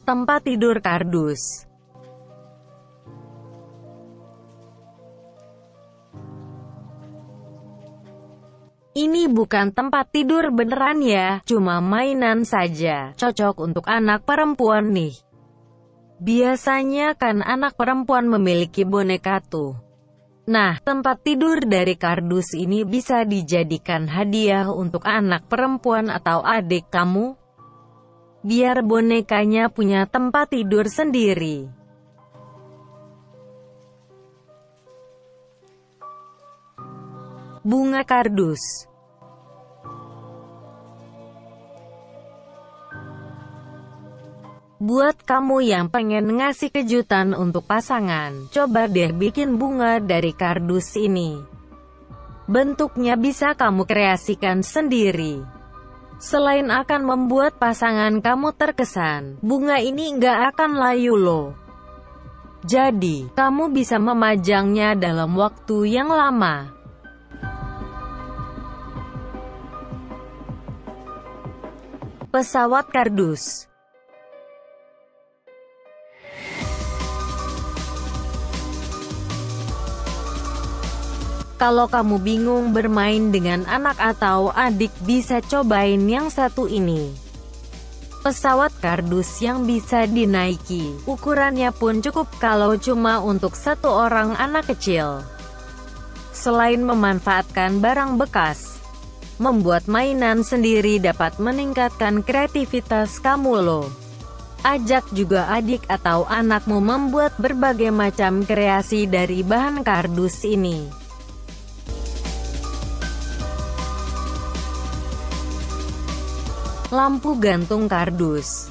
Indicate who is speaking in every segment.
Speaker 1: Tempat tidur kardus. Ini bukan tempat tidur beneran ya, cuma mainan saja, cocok untuk anak perempuan nih. Biasanya kan anak perempuan memiliki boneka tuh. Nah, tempat tidur dari kardus ini bisa dijadikan hadiah untuk anak perempuan atau adik kamu. Biar bonekanya punya tempat tidur sendiri. Bunga kardus. Buat kamu yang pengen ngasih kejutan untuk pasangan, coba deh bikin bunga dari kardus ini. Bentuknya bisa kamu kreasikan sendiri. Selain akan membuat pasangan kamu terkesan, bunga ini nggak akan layu loh. Jadi, kamu bisa memajangnya dalam waktu yang lama. Pesawat kardus. Kalau kamu bingung bermain dengan anak atau adik, bisa cobain yang satu ini. Pesawat kardus yang bisa dinaiki. Ukurannya pun cukup kalau cuma untuk satu orang anak kecil. Selain memanfaatkan barang bekas, membuat mainan sendiri dapat meningkatkan kreativitas kamu loh. Ajak juga adik atau anakmu membuat berbagai macam kreasi dari bahan kardus ini. Lampu gantung kardus.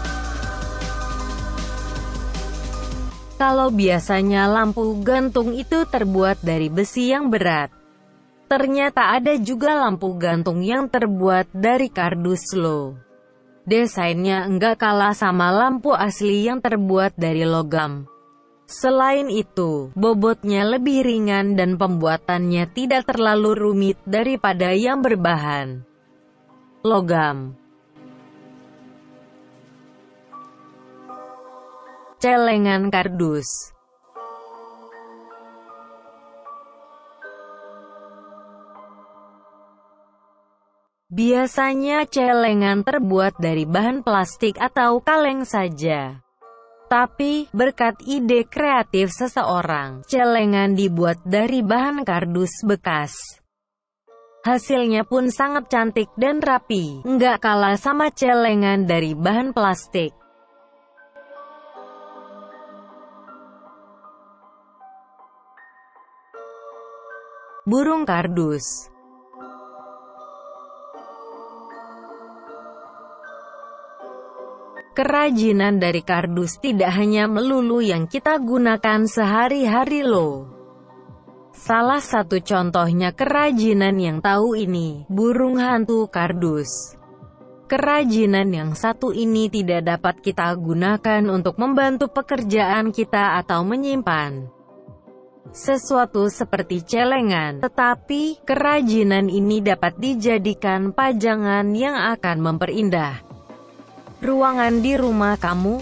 Speaker 1: Kalau biasanya lampu gantung itu terbuat dari besi yang berat, ternyata ada juga lampu gantung yang terbuat dari kardus loh. Desainnya enggak kalah sama lampu asli yang terbuat dari logam. Selain itu, bobotnya lebih ringan dan pembuatannya tidak terlalu rumit daripada yang berbahan logam. Celengan kardus. Biasanya celengan terbuat dari bahan plastik atau kaleng saja. Tapi, berkat ide kreatif seseorang, celengan dibuat dari bahan kardus bekas. Hasilnya pun sangat cantik dan rapi, nggak kalah sama celengan dari bahan plastik. Burung kardus. Kerajinan dari kardus tidak hanya melulu yang kita gunakan sehari-hari loh. Salah satu contohnya kerajinan yang tahu ini, burung hantu kardus. Kerajinan yang satu ini tidak dapat kita gunakan untuk membantu pekerjaan kita atau menyimpan sesuatu seperti celengan, tetapi kerajinan ini dapat dijadikan pajangan yang akan memperindah ruangan di rumah kamu.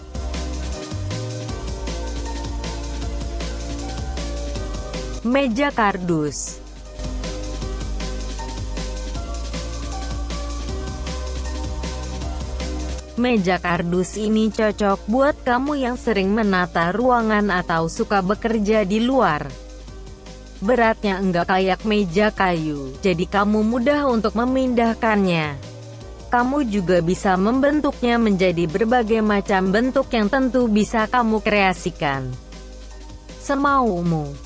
Speaker 1: Meja kardus. Meja kardus ini cocok buat kamu yang sering menata ruangan atau suka bekerja di luar. Beratnya enggak kayak meja kayu, jadi kamu mudah untuk memindahkannya. Kamu juga bisa membentuknya menjadi berbagai macam bentuk yang tentu bisa kamu kreasikan semaumu.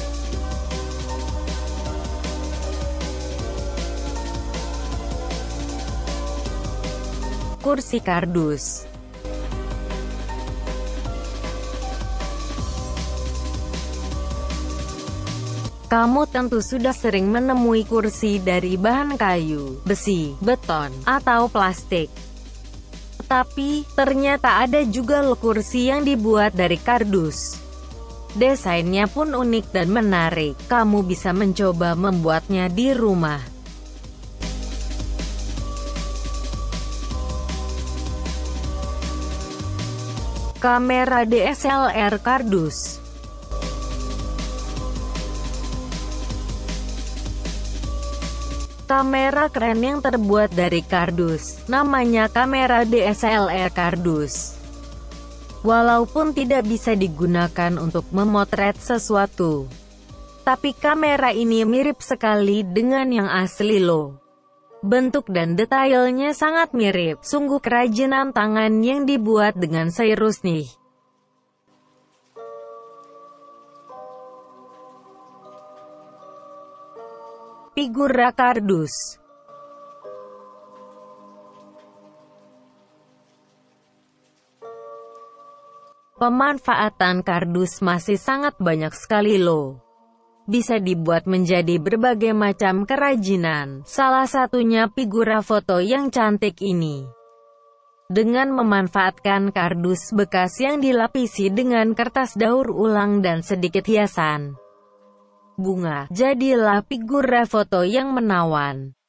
Speaker 1: Kursi kardus. Kamu tentu sudah sering menemui kursi dari bahan kayu, besi, beton, atau plastik. Tapi, ternyata ada juga loh kursi yang dibuat dari kardus. Desainnya pun unik dan menarik. Kamu bisa mencoba membuatnya di rumah. Kamera DSLR kardus. Kamera keren yang terbuat dari kardus, namanya kamera DSLR kardus. Walaupun tidak bisa digunakan untuk memotret sesuatu, tapi kamera ini mirip sekali dengan yang asli loh. Bentuk dan detailnya sangat mirip, sungguh kerajinan tangan yang dibuat dengan serius nih. Figura kardus. Pemanfaatan kardus masih sangat banyak sekali loh. Bisa dibuat menjadi berbagai macam kerajinan, salah satunya figura foto yang cantik ini. Dengan memanfaatkan kardus bekas yang dilapisi dengan kertas daur ulang dan sedikit hiasan bunga, jadilah figura foto yang menawan.